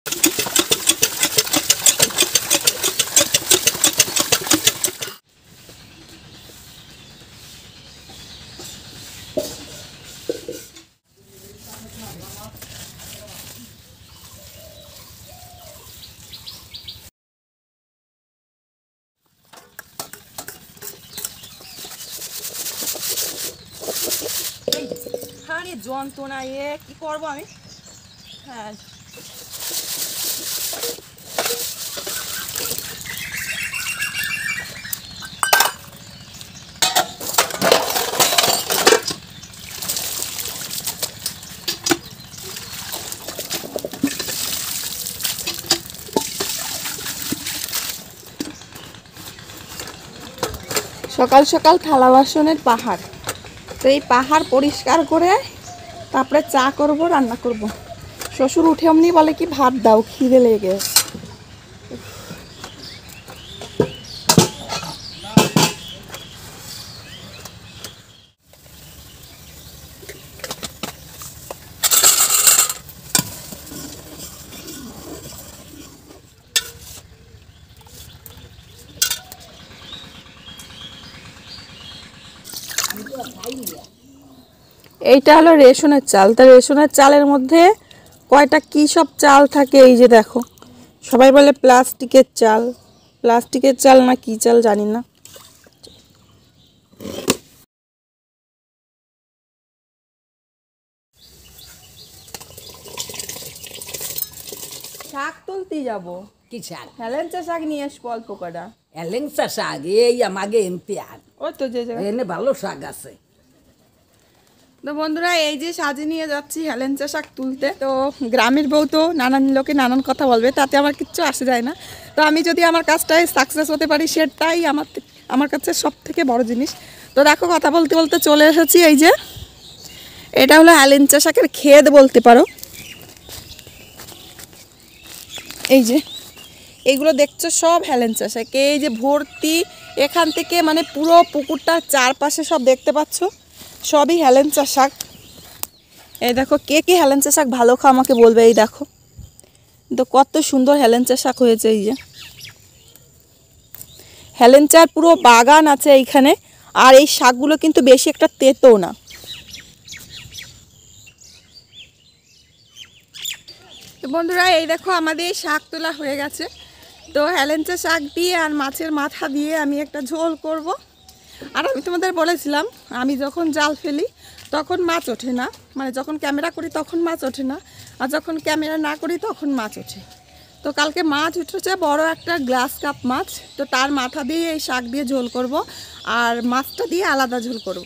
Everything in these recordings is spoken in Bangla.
যন্ত্রণা কি করবো আমি। হ্যাঁ সকাল সকাল থালা বাসনের পাহাড়, তো এই পাহাড় পরিষ্কার করে তারপরে চা করব, রান্না করব। শ্বশুর উঠে এমনি বলে কি ভাত দাও, খিদে লেগে। এইটা হলো রেশনের চাল। তা রেশনের চালের মধ্যে কয়টা কি সব চাল থাকে এই যে দেখো। সবাই বলে প্লাস্টিকের চাল, প্লাস্টিকের চাল না কি চাল জানি না। শাক তুলতে যাবো। কি শাক? হেলেঞ্চা শাক নিয়ে আসবো অল্প কটা। হেলেঞ্চা শাক এই আমাকে এমপি আর ওই তো যে জায়গায় এনে ভালো শাক আছে। তো বন্ধুরা এই যে সাজে নিয়ে যাচ্ছি হেলেঞ্চা শাক তুলতে। তো গ্রামের বউ তো নানান লোকে নানান কথা বলবে, তাতে আমার কিচ্ছু আসে যায় না। তো আমি যদি আমার কাজটায় সাকসেস হতে পারি সেটাই আমার কাছে সব থেকে বড় জিনিস। তো দেখো কথা বলতে বলতে চলে এসেছি। এই যে এটা হলো হেলেঞ্চা শাকের ক্ষেত বলতে পারো। এই যে এইগুলো দেখছো সব হেলেঞ্চা শাক, এই যে ভর্তি এখান থেকে মানে পুরো পুকুরটার চারপাশে সব দেখতে পাচ্ছ সবই হেলেঞ্চা শাক। এই দেখো কে কে হেলেঞ্চা শাক ভালো খাও আমাকে বলবে। এই দেখো তো কত সুন্দর হেলেঞ্চা শাক হয়েছে। এই যে হেলেঞ্চার পুরো বাগান আছে এইখানে। আর এই শাকগুলো কিন্তু বেশি একটা তেতো না। তো বন্ধুরা এই দেখো আমাদের এই শাক তোলা হয়ে গেছে। তো হেলেঞ্চা শাক দিয়ে আর মাছের মাথা দিয়ে আমি একটা ঝোল করব। আর আমি তোমাদের বলেছিলাম আমি যখন জাল ফেলি তখন মাছ ওঠে না, মানে যখন ক্যামেরা করি তখন মাছ ওঠে না, আর যখন ক্যামেরা না করি তখন মাছ ওঠে। তো কালকে মাছ উঠেছে বড় একটা গ্লাস কাপ মাছ। তো তার মাথা দিয়ে এই শাক দিয়ে ঝোল করব, আর মাছটা দিয়ে আলাদা ঝোল করব।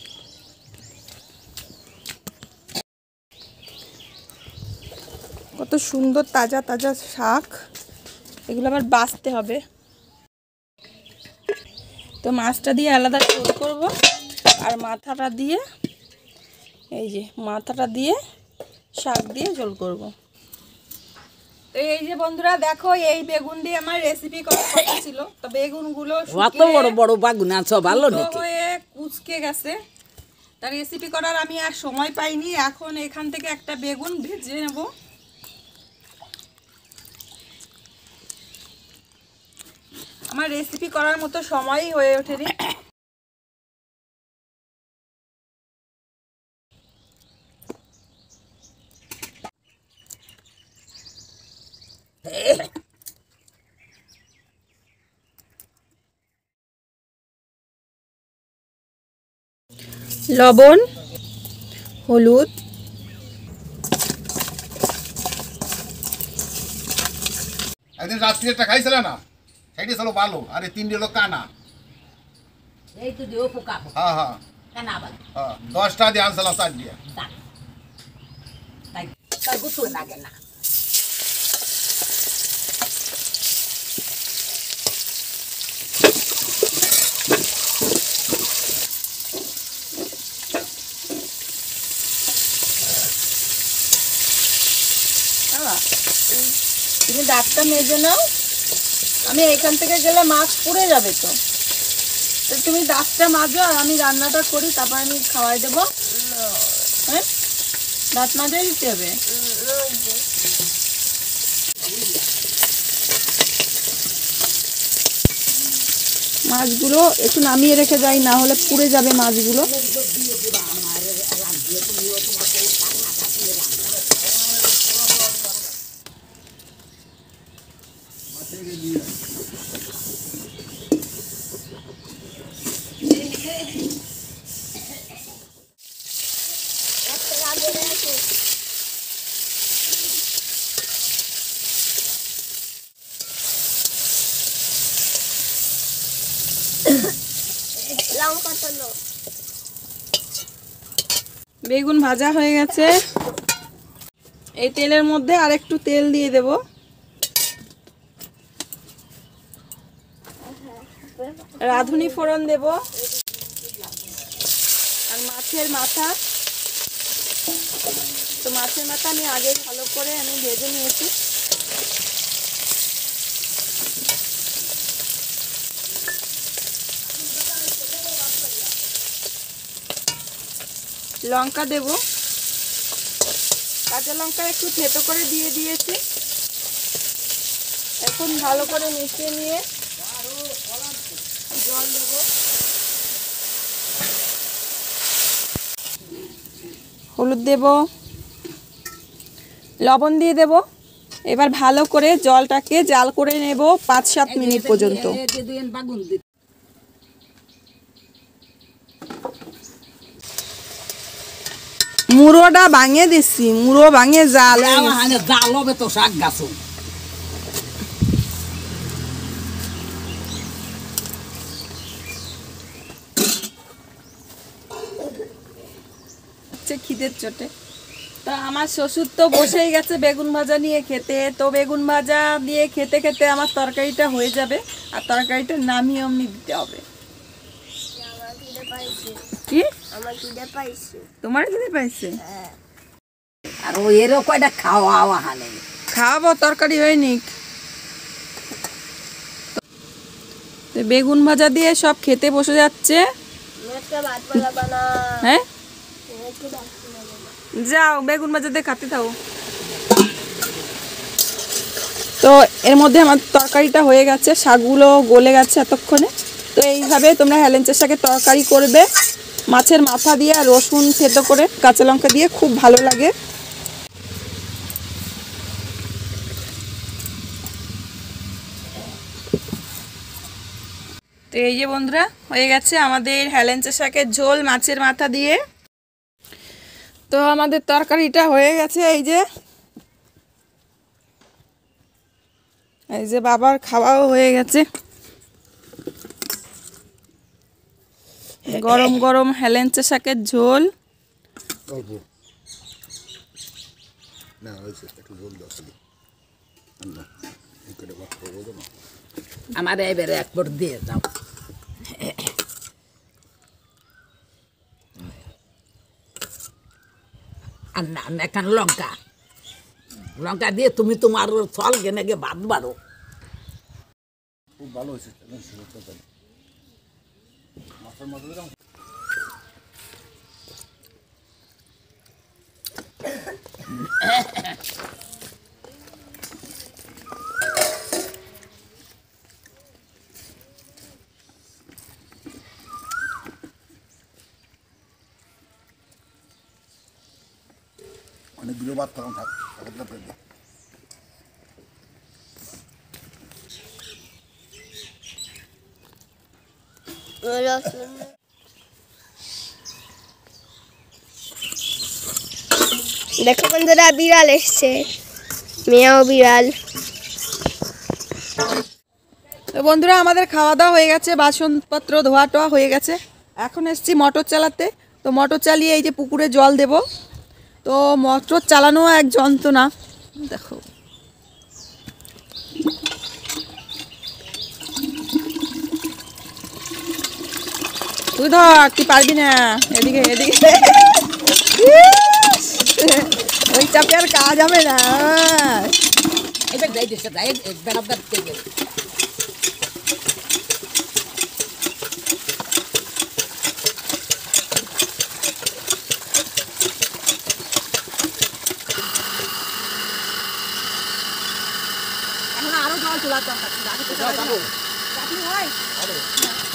কত সুন্দর তাজা তাজা শাক, এগুলো আবার বাছতে হবে। তো মাছটা দিয়ে আলাদা ঝোল করব, আর মাথাটা দিয়ে এই যে মাথাটা দিয়ে শাক দিয়ে ঝোল করব। তো এই যে বন্ধুরা দেখো এই বেগুন দিয়ে আমার রেসিপি করার কথা ছিল। তো বেগুনগুলো অত বড় বড় বেগুন আছে ভালো নাকি হয়ে কুচকে গেছে। তার রেসিপি করার আমি আর সময় পাইনি। এখন এখান থেকে একটা বেগুন ভেজে নেব। আমার রেসিপি করার মতো সময়ই হয়ে ওঠেনি। লবণ, হলুদ, একদিন রাত্রিটা খাইছিল না, সেটি ছিল ভালো। আরে তিনটে লোক কানা, এই তো দিও পোকা হ্যাঁ হ্যাঁ কানা বাল হ্যাঁ 10টা দিয়ে আনছিলাম 4 দিয়ে। তাই তাই গুতো লাগে না। তুমি দাঁতটা মেজে নাও, আমি এখান থেকে গেলে মাছ পুড়ে যাবে। তো তুমি দাঁতটা মাজো আর আমি রান্নাটা করি, তারপর আমি খাওয়াই দেবো। হ্যাঁ দাঁত মাজে দিতে হবে। মাছগুলো একটু নামিয়ে রেখে যাই, না হলে পুড়ে যাবে মাছগুলো। বেগুন ভাজা হয়ে গেছে। এই তেলের মধ্যে আর একটু তেল দিয়ে দেব। রাঁধুনি ফোড়ন দেব আর মাছের মাথা। তো মাছের মাথা আমি আগে ভালো করে ভেজে নিয়েছি। লঙ্কা দেব, কাঁচা লঙ্কা একটু থেতো করে দিয়ে দিয়েছি। এখন ভালো করে মিশিয়ে নিয়ে জল দেব। হলুদ দেব, লবণ দিয়ে দেব। এবার ভালো করে জলটাকে জাল করে নেব 5-7 মিনিট পর্যন্ত। মুড়োটা ভাঙে দিচ্ছি, মুড়ো ভাঙে জাল জাল হবে তো শাক গাছ। খিদের চোটে। তো আমার শ্বশুর তো বসেই গেছে বেগুন ভাজা নিয়ে খেতে। তো বেগুন ভাজা দিয়ে খেতে খেতে আমার তরকারিটা হয়ে যাবে, আর তরকারিটা নামিয়ে অমনি দিতে হবে। কি তোমার খিদে পাইছে? আর ও এরও কয়টা খাওয়া হানে খাওয়াবো, তরকারি হয়নি। তো বেগুন ভাজা দিয়ে সব খেতে বসে যাচ্ছে। হ্যাঁ যাও বেগুন ভাজা দিয়ে খাতে থাকো। তো এর মধ্যে আমার তরকারিটা হয়ে গেছে, শাকগুলো গলে গেছে এতক্ষণে। তো এইভাবে তোমরা হেলেঞ্চা শাকের তরকারি করবে, মাছের মাথা দিয়ে আর রসুন থেতো করে কাঁচা লঙ্কা দিয়ে, খুব ভালো লাগে। তো এই যে বন্ধুরা হয়ে গেছে আমাদের হেলেঞ্চা শাকের ঝোল মাছের মাথা দিয়ে। তো আমাদের তরকারিটা হয়ে গেছে। এই যে বাবার খাওয়াও হয়ে গেছে। গরম গরম হেলেঞ্চা শাকের ঝোল। আমার এবারে এক পট দিয়ে দাও। আর না এখন লঙ্কা লঙ্কা দিয়ে তুমি তোমার ফল গেনে গে ভাত বাড়ো। খুব ভালো হয়েছে। মাছের মাথা দিলাম। অনেকগুলো ভাত তখন থাকতে দেখো বন্ধুরা, বিড়াল এসছে, মেয়াও বিড়াল। তো বন্ধুরা আমাদের খাওয়া দাওয়া হয়ে গেছে, বাসনপত্র ধোয়া টোয়া হয়ে গেছে। এখন এসছি মোটর চালাতে। তো মোটর চালিয়ে এই যে পুকুরে জল দেব। তো মোটর চালানো এক যন্ত্রণা, দেখো। তুই ধর, তুই পারবি না। এদিকে এদিকে ওই চাপে আর কাজ হবে না। এবার যাই দিচ্ছে যাই বেড়াবার থেকে এখন আরো জল তোলা দরকার।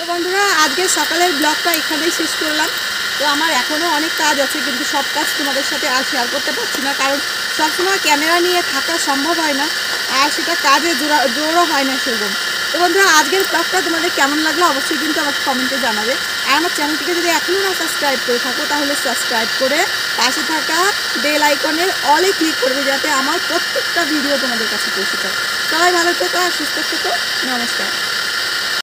বন্ধুরা আজকে সকালের ব্লগটা এখানেই শেষ করলাম। তো আমার এখনও অনেক কাজ আছে, কিন্তু সব কাজ তোমাদের সাথে আর শেয়ার করতে পারছি না, কারণ সবসময় ক্যামেরা নিয়ে থাকা সম্ভব হয় না, আর সেটা কাজে জোরও হয় না সেরকম। তো বন্ধুরা আজকের ব্লগটা তোমাদের কেমন লাগলো অবশ্যই কিন্তু আমাকে কমেন্টে জানাবে। আর আমার চ্যানেলটিকে যদি এখনও না সাবস্ক্রাইব করে থাকো তাহলে সাবস্ক্রাইব করে পাশে থাকা বেল আইকনের অলে ক্লিক করবে, যাতে আমার প্রত্যেকটা ভিডিও তোমাদের কাছে পৌঁছে যায়। সবাই ভালো থেকো আর সুস্থ থেকো। নমস্কার।